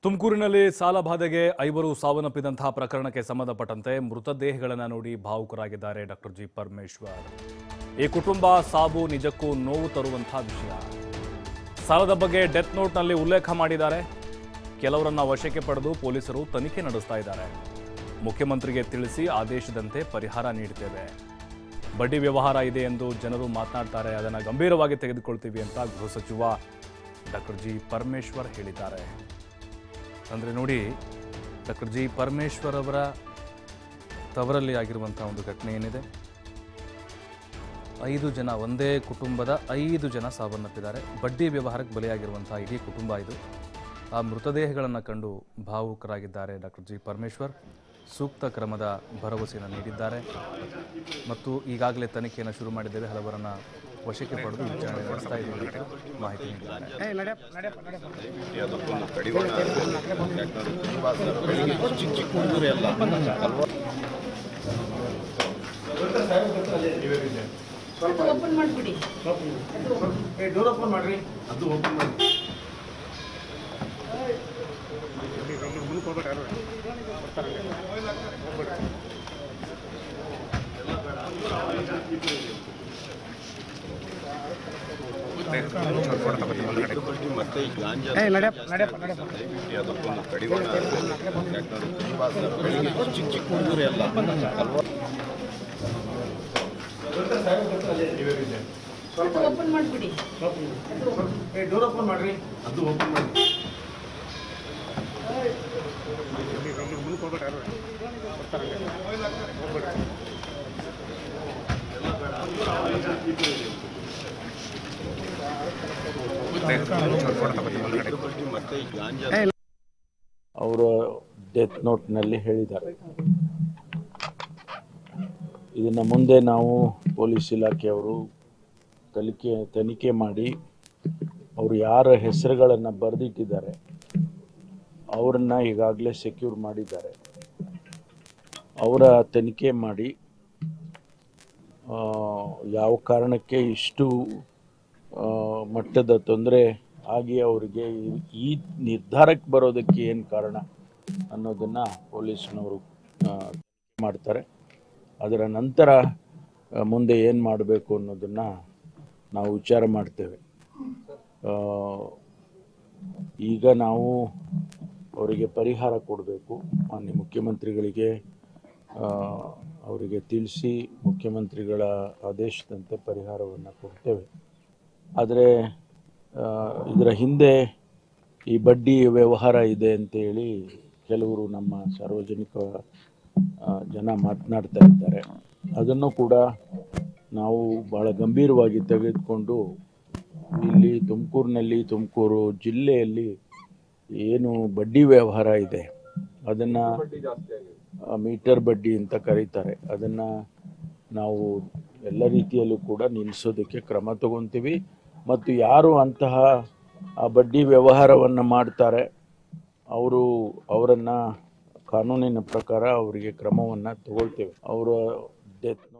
ತುಮಕೂರಿನಲ್ಲಿ ಸಾಲಬಾಧೆಗೆ 5 ಸಾವನ್ನಪ್ಪಿದಂತಹ ಪ್ರಕರಣಕ್ಕೆ ಸಂಬಂಧಪಟ್ಟಂತೆ ಮೃತದೇಹಗಳನ್ನು ನೋಡಿ ಭಾವುಕರಾಗಿದ್ದಾರೆ ಡಾಕ್ಟರ್ ಜಿ ಪರಮೇಶ್ವರ್. ಈ ಕುಟುಂಬ ಸಾವು ನಿಜಕ್ಕೂ ನೋವು ತರುವಂತಹ ವಿಷಯ. ಸಾಲದ ಬಗ್ಗೆ ಡೆತ್ ನೋಟ್ನಲ್ಲಿ ಉಲ್ಲೇಖ ಮಾಡಿದ್ದಾರೆ. ಕೆಲವರನ್ನ ವಶಕ್ಕೆ ಪಡೆದು ಪೊಲೀಸರು ತನಿಖೆ ನಡೆಸ್ತಾ ಇದ್ದಾರೆ. ಮುಖ್ಯಮಂತ್ರಿಗೆ ತಿಳಿಸಿ ಆದೇಶದಂತೆ ಪರಿಹಾರ ನೀಡುತ್ತೇವೆ. ಬಡ್ಡಿ ವ್ಯವಹಾರ ಇದೆ ಎಂದು ಜನರು ಮಾತನಾಡ್ತಾರೆ, ಅದನ್ನು ಗಂಭೀರವಾಗಿ ತೆಗೆದುಕೊಳ್ತೀವಿ ಅಂತ ಗೃಹ ಸಚಿವ ಡಾಕ್ಟರ್ ಜಿ ಪರಮೇಶ್ವರ್ ಹೇಳಿದ್ದಾರೆ. ಅಂದರೆ ನೋಡಿ, ಡಾಕ್ಟರ್ ಜಿ ಪರಮೇಶ್ವರ್ ಅವರ ತವರಲ್ಲಿ ಆಗಿರುವಂಥ ಒಂದು ಘಟನೆ ಏನಿದೆ, 5 ಜನ, ಒಂದೇ ಕುಟುಂಬದ 5 ಜನ ಸಾವನ್ನಪ್ಪಿದ್ದಾರೆ. ಬಡ್ಡಿ ವ್ಯವಹಾರಕ್ಕೆ ಬಲಿಯಾಗಿರುವಂಥ ಇಡೀ ಕುಟುಂಬ ಇದು. ಆ ಮೃತದೇಹಗಳನ್ನು ಕಂಡು ಭಾವುಕರಾಗಿದ್ದಾರೆ ಡಾಕ್ಟರ್ ಜಿ ಪರಮೇಶ್ವರ್. ಸೂಕ್ತ ಕ್ರಮದ ಭರವಸೆಯನ್ನು ನೀಡಿದ್ದಾರೆ ಮತ್ತು ಈಗಾಗಲೇ ತನಿಖೆಯನ್ನು ಶುರು ಮಾಡಿದ್ದೇವೆ. ಹಲವರನ್ನು ವಶಕ್ಕೆ ಪಡೆದು ವಿಚಾರಣೆ ನಡೆಸ್ತಾ ಇದ್ದೀವಿ ಅಂತ ಮಾಹಿತಿ ನೀಡಿದ್ದಾರೆ. ಅವರು ಡೆತ್ ನೋಟ್ನಲ್ಲಿ ಹೇಳಿದ್ದಾರೆ. ಇದನ್ನು ಮುಂದೆ ನಾವು ಪೊಲೀಸ್ ಇಲಾಖೆಯವರು ತನಿಖೆ ಮಾಡಿ ಅವರು ಯಾರ ಹೆಸರುಗಳನ್ನು ಬರೆದಿಟ್ಟಿದ್ದಾರೆ ಅವರನ್ನು ಈಗಾಗಲೇ ಸೆಕ್ಯೂರ್ ಮಾಡಿದ್ದಾರೆ. ಅವರ ತನಿಖೆ ಮಾಡಿ ಯಾವ ಕಾರಣಕ್ಕೆ ಇಷ್ಟು ಮಟ್ಟದ ತೊಂದರೆ ಆಗಿ ಅವರಿಗೆ ಈ ನಿರ್ಧಾರಕ್ಕೆ ಬರೋದಕ್ಕೆ ಏನು ಕಾರಣ ಅನ್ನೋದನ್ನು ಪೊಲೀಸ್ನವರು ಮಾಡ್ತಾರೆ. ಅದರ ನಂತರ ಮುಂದೆ ಏನು ಮಾಡಬೇಕು ಅನ್ನೋದನ್ನು ನಾವು ವಿಚಾರ ಮಾಡ್ತೇವೆ. ಈಗ ನಾವು ಅವರಿಗೆ ಪರಿಹಾರ ಕೊಡಬೇಕು. ಮಾನ್ಯ ಮುಖ್ಯಮಂತ್ರಿಗಳಿಗೆ ಅವರಿಗೆ ತಿಳಿಸಿ ಮುಖ್ಯಮಂತ್ರಿಗಳ ಆದೇಶದಂತೆ ಪರಿಹಾರವನ್ನು ಕೊಡ್ತೇವೆ. ಆದರೆ ಇದರ ಹಿಂದೆ ಈ ಬಡ್ಡಿ ವ್ಯವಹಾರ ಇದೆ ಅಂತೇಳಿ ಕೆಲವರು ನಮ್ಮ ಸಾರ್ವಜನಿಕ ಜನ ಮಾತನಾಡ್ತಾ ಇದ್ದಾರೆ. ಅದನ್ನು ಕೂಡ ನಾವು ಭಾಳ ಗಂಭೀರವಾಗಿ ತೆಗೆದುಕೊಂಡು ಇಲ್ಲಿ ತುಮಕೂರು ಜಿಲ್ಲೆಯಲ್ಲಿ ಏನು ಬಡ್ಡಿ ವ್ಯವಹಾರ ಇದೆ ಅದನ್ನು ಮೀಟರ್ ಬಡ್ಡಿ ಅಂತ ಕರೀತಾರೆ, ಅದನ್ನು ನಾವು ಎಲ್ಲ ರೀತಿಯಲ್ಲೂ ಕೂಡ ನಿಲ್ಲಿಸೋದಕ್ಕೆ ಕ್ರಮ ತಗೊತೀವಿ. ಮತ್ತು ಯಾರು ಅಂತಹ ಆ ಬಡ್ಡಿ ವ್ಯವಹಾರವನ್ನು ಮಾಡ್ತಾರೆ ಅವರನ್ನು ಕಾನೂನಿನ ಪ್ರಕಾರ ಅವರಿಗೆ ಕ್ರಮವನ್ನು ತಗೊಳ್ತೇವೆ. ಅವರ ಡೆತ್